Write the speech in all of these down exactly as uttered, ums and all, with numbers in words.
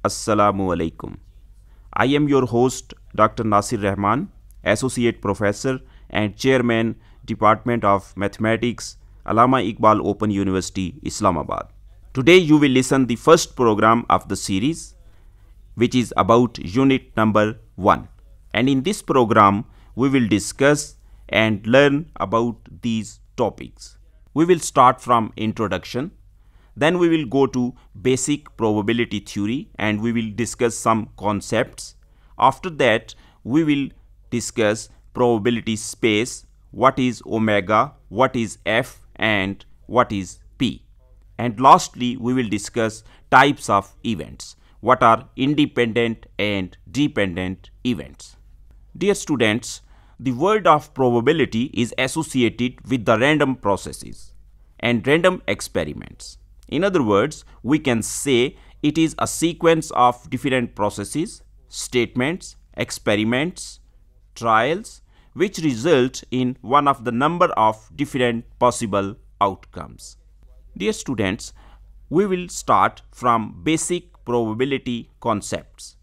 Assalamu alaikum. I am your host Doctor Nasir Rehman, Associate Professor and Chairman, Department of Mathematics, Allama Iqbal Open University, Islamabad. Today you will listen the first program of the series, which is about unit number one. And in this program, we will discuss and learn about these topics. We will start from introduction. Then we will go to basic probability theory and we will discuss some concepts. After that, we will discuss probability space, what is omega, what is F, and what is P. And lastly, we will discuss types of events, what are independent and dependent events. Dear students, the word of probability is associated with the random processes and random experiments. In other words, we can say it is a sequence of different processes, statements, experiments, trials, which result in one of the number of different possible outcomes. Dear students, we will start from basic probability concepts.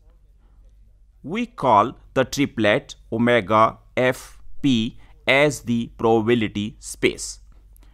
We call the triplet omega, F, P as the probability space.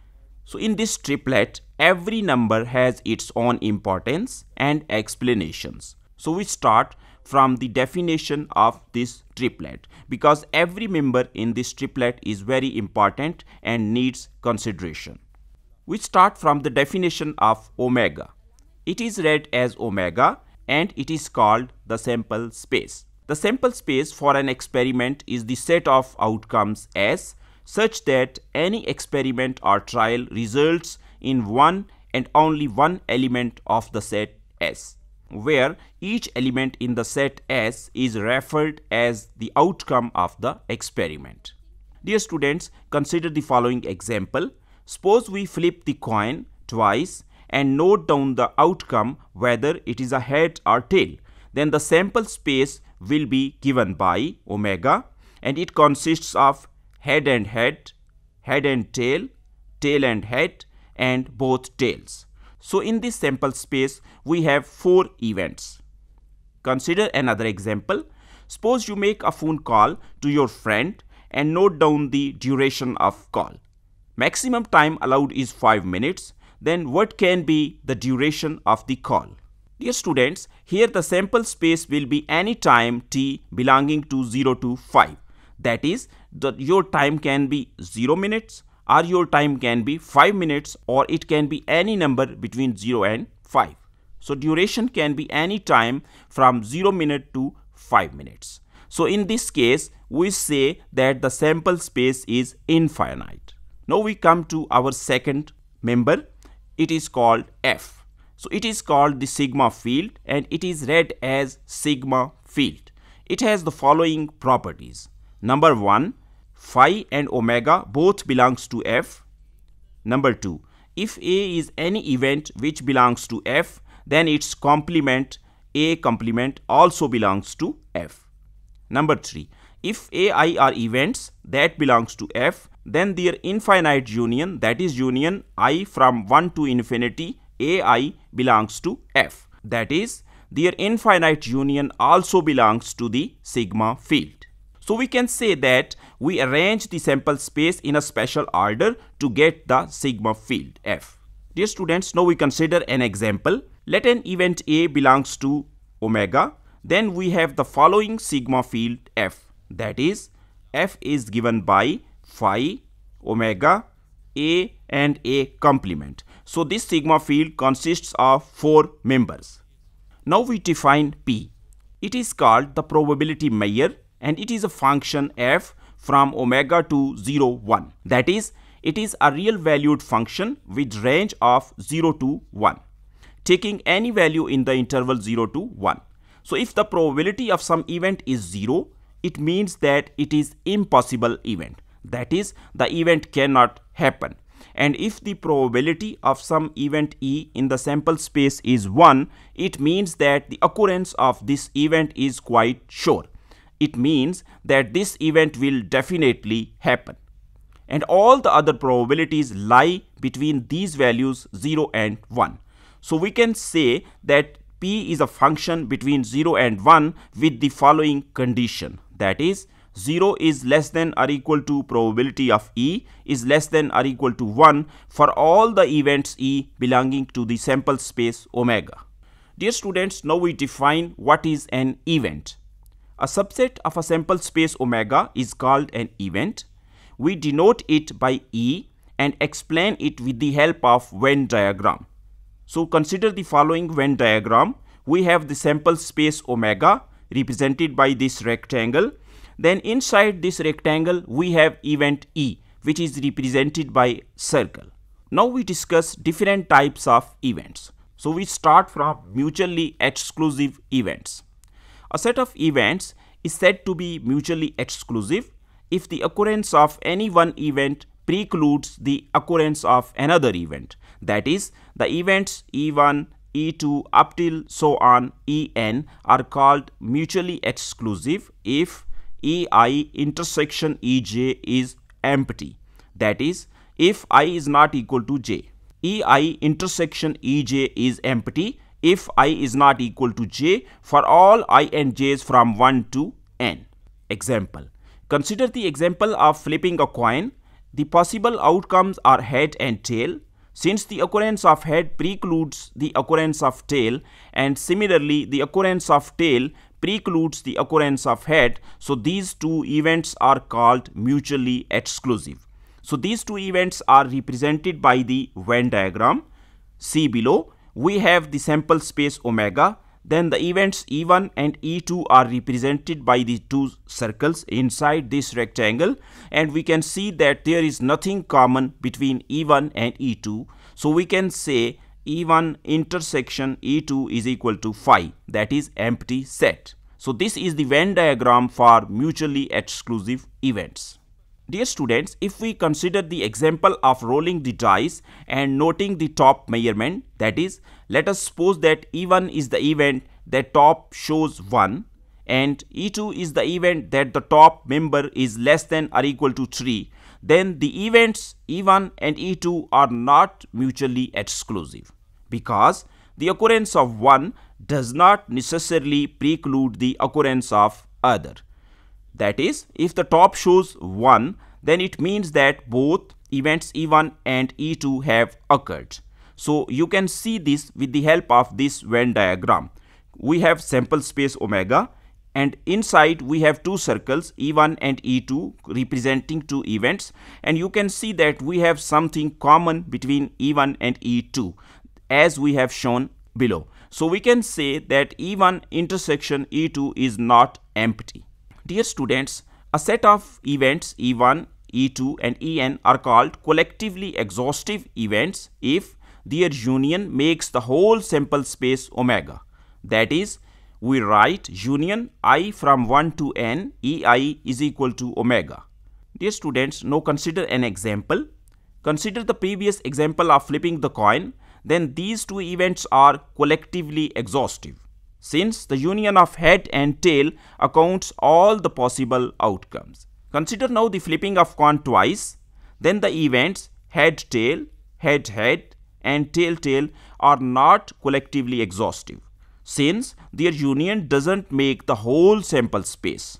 So in this triplet, every number has its own importance and explanations. So we start from the definition of this triplet because every member in this triplet is very important and needs consideration. We start from the definition of omega. It is read as omega and it is called the sample space. The sample space for an experiment is the set of outcomes S such that any experiment or trial results in one and only one element of the set S, where each element in the set S is referred as the outcome of the experiment. Dear students, consider the following example. Suppose we flip the coin twice and note down the outcome whether it is a head or tail. Then the sample space will be given by omega and it consists of head and head, head and tail, tail and head, and both tails. So in this sample space, we have four events. Consider another example. Suppose you make a phone call to your friend and note down the duration of call. Maximum time allowed is five minutes. Then what can be the duration of the call? Dear students, here the sample space will be any time t belonging to zero to five. That is, the, your time can be zero minutes or your time can be five minutes or it can be any number between zero and five. So duration can be any time from zero minute to five minutes. So in this case, we say that the sample space is infinite. Now we come to our second member. It is called F. So it is called the sigma field and it is read as sigma field. It has the following properties. Number one, phi and omega both belongs to F. Number two, if A is any event which belongs to F, then its complement A complement also belongs to F. Number three, if A I are events that belongs to F, then their infinite union, that is union I from one to infinity, A I belongs to F. That is, their infinite union also belongs to the sigma field. So we can say that we arrange the sample space in a special order to get the sigma field F. Dear students, now we consider an example. Let an event A belongs to omega. Then we have the following sigma field F. That is, F is given by phi, omega, A and A complement. So this sigma field consists of four members. Now we define P. It is called the probability measure and it is a function f from omega to zero, one. That is, it is a real valued function with range of zero to one, taking any value in the interval zero to one. So if the probability of some event is zero, it means that it is impossible event. That is, the event cannot happen. And if the probability of some event E in the sample space is one, it means that the occurrence of this event is quite sure. It means that this event will definitely happen. And all the other probabilities lie between these values zero and one. So we can say that P is a function between zero and one with the following condition, that is zero is less than or equal to probability of E is less than or equal to one for all the events E belonging to the sample space omega. Dear students, now we define what is an event. A subset of a sample space omega is called an event. We denote it by E and explain it with the help of Venn diagram. So consider the following Venn diagram. We have the sample space omega represented by this rectangle. Then inside this rectangle we have event E, which is represented by circle. Now we discuss different types of events. So we start from mutually exclusive events. A set of events is said to be mutually exclusive if the occurrence of any one event precludes the occurrence of another event. That is, the events E one, E two up till so on E n are called mutually exclusive if E I intersection E j is empty. That is, if I is not equal to j. E I intersection E j is empty if I is not equal to j for all I and j's from one to n. Example. Consider the example of flipping a coin. The possible outcomes are head and tail. Since the occurrence of head precludes the occurrence of tail, and similarly the occurrence of tail precludes the occurrence of head, so these two events are called mutually exclusive. So these two events are represented by the Venn diagram. See below, we have the sample space omega, then the events E one and E two are represented by the two circles inside this rectangle, and we can see that there is nothing common between E one and E two. So we can say E one intersection E two is equal to phi, that is empty set. So this is the Venn diagram for mutually exclusive events. Dear students, if we consider the example of rolling the dice and noting the top measurement, that is, let us suppose that E one is the event that top shows one and E two is the event that the top member is less than or equal to three, then the events E one and E two are not mutually exclusive because the occurrence of one does not necessarily preclude the occurrence of other. That is, if the top shows one, then it means that both events E one and E two have occurred. So you can see this with the help of this Venn diagram. We have sample space omega, and inside we have two circles E one and E two representing two events, and you can see that we have something common between E one and E two as we have shown below. So we can say that E one intersection E two is not empty. Dear students, a set of events E one, E two and E n are called collectively exhaustive events if their union makes the whole sample space omega. That is, we write union I from one to n E I is equal to omega. Dear students, now consider an example. Consider the previous example of flipping the coin. Then these two events are collectively exhaustive, since the union of head and tail accounts all the possible outcomes. Consider now the flipping of coin twice. Then the events head tail, head head and tail tail are not collectively exhaustive, since their union doesn't make the whole sample space.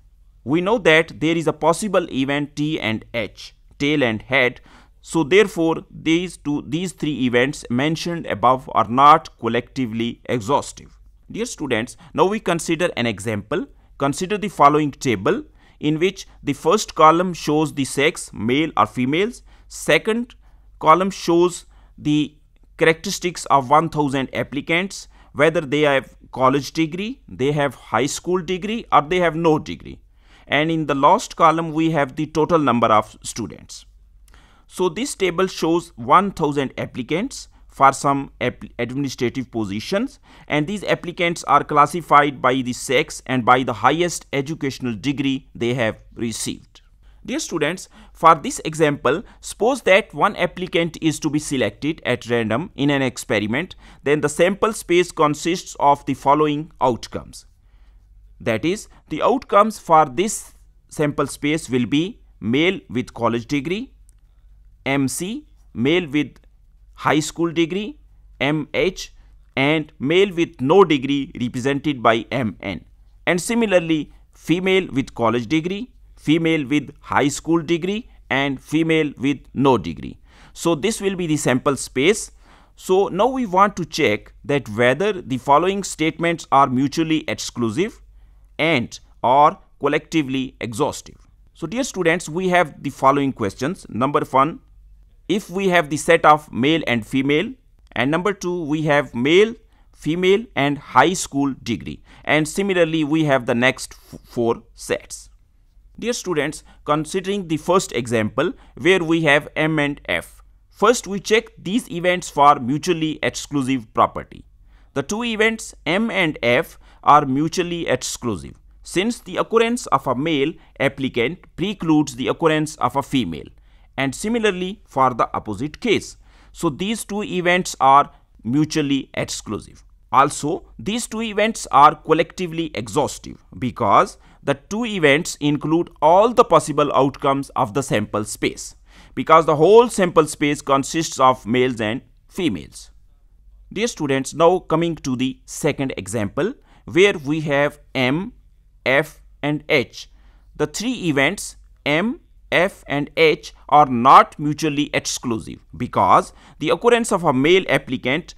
We know that there is a possible event T and H, tail and head. So therefore these two these three events mentioned above are not collectively exhaustive. Dear students, now we consider an example. Consider the following table in which the first column shows the sex, male or females. Second column shows the characteristics of one thousand applicants, whether they have college degree, they have high school degree or they have no degree. And in the last column we have the total number of students. So this table shows one thousand applicants for some administrative positions, and these applicants are classified by the sex and by the highest educational degree they have received. Dear students, for this example, suppose that one applicant is to be selected at random in an experiment, then the sample space consists of the following outcomes. That is, the outcomes for this sample space will be male with college degree, M C, male with high school degree, M H, and male with no degree represented by M N. And similarly, female with college degree, female with high school degree, and female with no degree. So this will be the sample space. So now we want to check that whether the following statements are mutually exclusive and or collectively exhaustive. So dear students, we have the following questions. Number one, if we have the set of male and female, and number two, we have male, female and high school degree, and similarly we have the next four sets. Dear students, considering the first example where we have M and F, first we check these events for mutually exclusive property. The two events M and F are mutually exclusive since the occurrence of a male applicant precludes the occurrence of a female, and similarly for the opposite case. So these two events are mutually exclusive. Also, these two events are collectively exhaustive because the two events include all the possible outcomes of the sample space, because the whole sample space consists of males and females. Dear students, now coming to the second example where we have M, F and H. The three events M, F and H are not mutually exclusive because the occurrence of a male applicant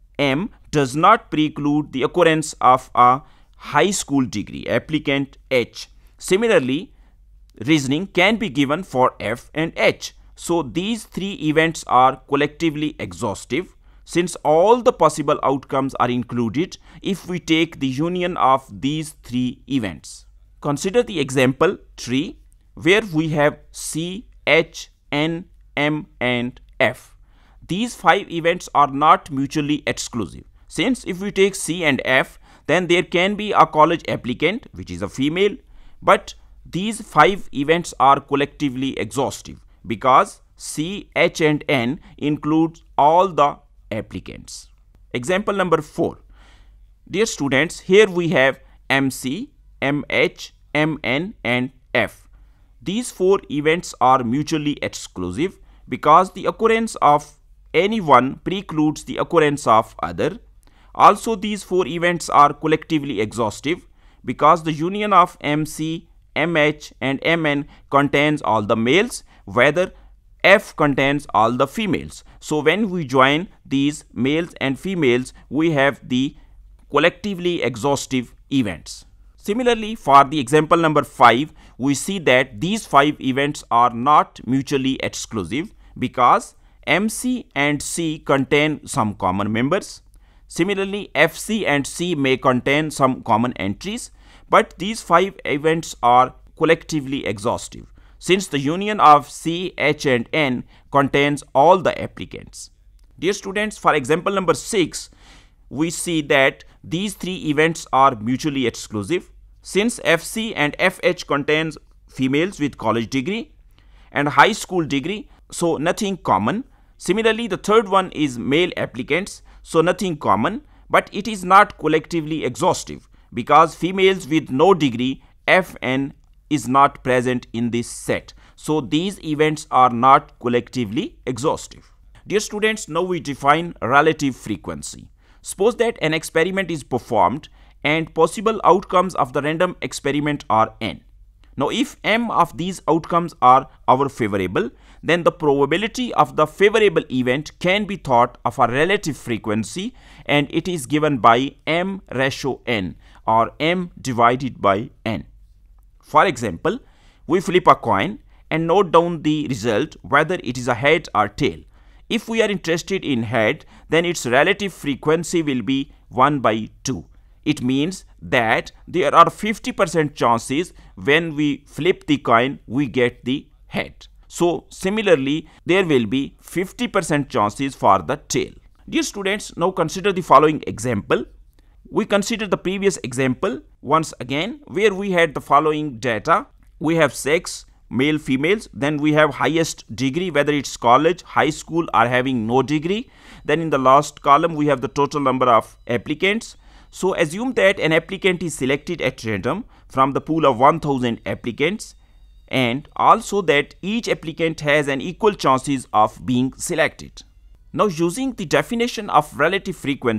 M does not preclude the occurrence of a high school degree applicant H. Similarly, reasoning can be given for F and H. So these three events are collectively exhaustive since all the possible outcomes are included if we take the union of these three events. Consider the example three where we have C, H, N, M and F. These five events are not mutually exclusive since if we take C and F, then there can be a college applicant which is a female, but these five events are collectively exhaustive because C, H and N includes all the applicants. Example number four. Dear students, here we have M C, M H, M N and F. These four events are mutually exclusive because the occurrence of any one precludes the occurrence of other. Also, these four events are collectively exhaustive because the union of M C, M H and M N contains all the males, whether F contains all the females. So when we join these males and females, we have the collectively exhaustive events. Similarly, for the example number five, we see that these five events are not mutually exclusive because M C and C contain some common members. Similarly, F C and C may contain some common entries, but these five events are collectively exhaustive since the union of C, H and N contains all the applicants. Dear students, for example number six, we see that these three events are mutually exclusive since F C and F H contains females with college degree and high school degree, so nothing common. Similarly, the third one is male applicants, so nothing common, but it is not collectively exhaustive because females with no degree F N is not present in this set. So these events are not collectively exhaustive. Dear students, now we define relative frequency. Suppose that an experiment is performed and possible outcomes of the random experiment are n. Now if m of these outcomes are our favorable, then the probability of the favorable event can be thought of a relative frequency, and it is given by m ratio n or m divided by n. For example, we flip a coin and note down the result whether it is a head or tail. If we are interested in head, then its relative frequency will be one by two. It means that there are fifty percent chances when we flip the coin we get the head. So similarly, there will be fifty percent chances for the tail. Dear students, now consider the following example. We consider the previous example once again where we had the following data. We have sex, male, females, then we have highest degree, whether it's college, high school or having no degree. Then in the last column we have the total number of applicants. So assume that an applicant is selected at random from the pool of one thousand applicants, and also that each applicant has an equal chances of being selected. Now using the definition of relative frequency,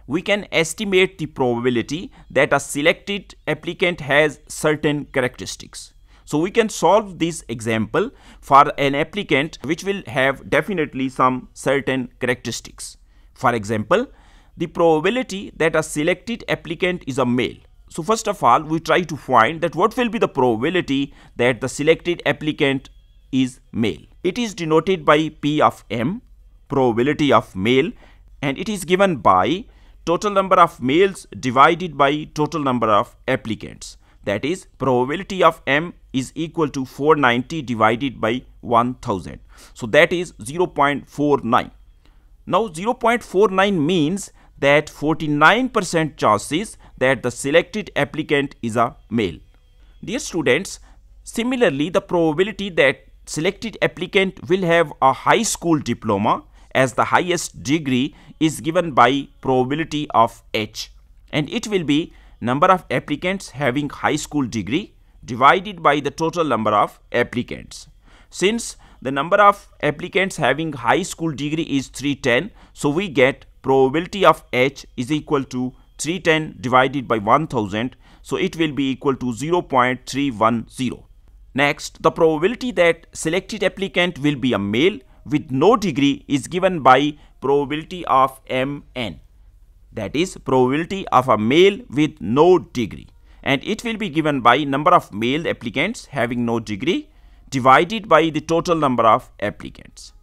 we can estimate the probability that a selected applicant has certain characteristics. So we can solve this example for an applicant which will have definitely some certain characteristics. For example, the probability that a selected applicant is a male. So first of all, we try to find that what will be the probability that the selected applicant is male. It is denoted by P of M, probability of male, and it is given by total number of males divided by total number of applicants. That is, probability of M is equal to four hundred ninety divided by one thousand. So that is zero point four nine. Now zero point four nine means that forty-nine percent chances that the selected applicant is a male. Dear students, similarly, the probability that selected applicant will have a high school diploma as the highest degree is given by probability of H, and it will be number of applicants having high school degree divided by the total number of applicants. Since the number of applicants having high school degree is three hundred ten, so we get probability of H is equal to three hundred ten divided by one thousand, so it will be equal to zero point three one zero. Next, the probability that selected applicant will be a male with no degree is given by probability of M N. That is, probability of a male with no degree, and it will be given by number of male applicants having no degree divided by the total number of applicants.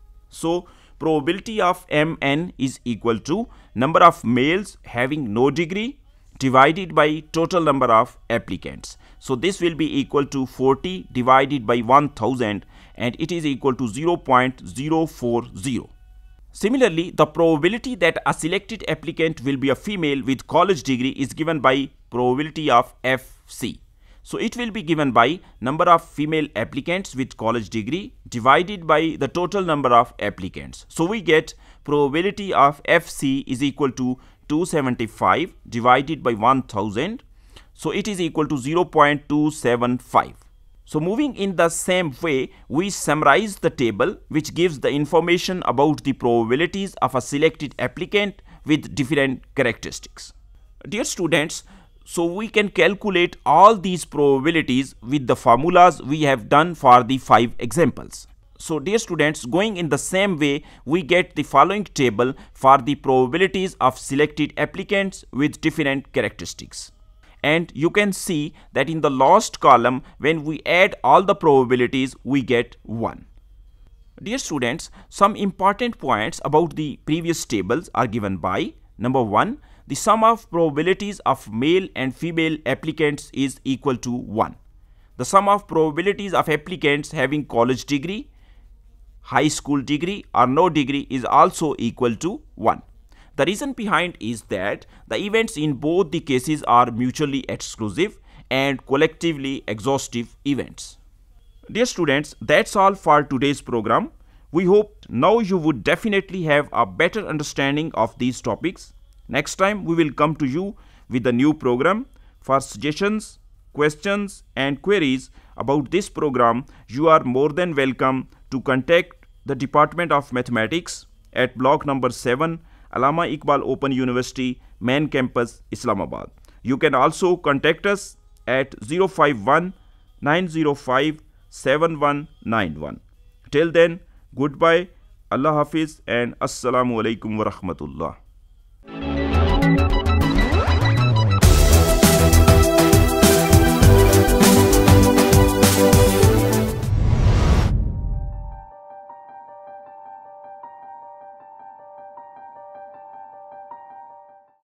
So probability of M N is equal to number of males having no degree divided by total number of applicants. So this will be equal to forty divided by one thousand, and it is equal to zero point zero four zero. Similarly, the probability that a selected applicant will be a female with college degree is given by probability of F C. So it will be given by number of female applicants with college degree divided by the total number of applicants. So we get probability of F C is equal to two hundred seventy-five divided by one thousand. So it is equal to zero point two seven five. So moving in the same way, we summarize the table which gives the information about the probabilities of a selected applicant with different characteristics. Dear students, so we can calculate all these probabilities with the formulas we have done for the five examples. So dear students, going in the same way, we get the following table for the probabilities of selected applicants with different characteristics. And you can see that in the last column, when we add all the probabilities, we get one. Dear students, some important points about the previous tables are given by: number one, the sum of probabilities of male and female applicants is equal to one. The sum of probabilities of applicants having college degree, high school degree or no degree is also equal to one. The reason behind is that the events in both the cases are mutually exclusive and collectively exhaustive events. Dear students, that's all for today's program. We hope now you would definitely have a better understanding of these topics. Next time we will come to you with a new program. For suggestions, questions and queries about this program, you are more than welcome to contact the Department of Mathematics at block number seven, Allama Iqbal Open University, Main Campus, Islamabad. You can also contact us at zero five one, nine zero five, seven one nine one. Till then, goodbye, Allah Hafeez and Assalamu alaikum wa rahmatullah.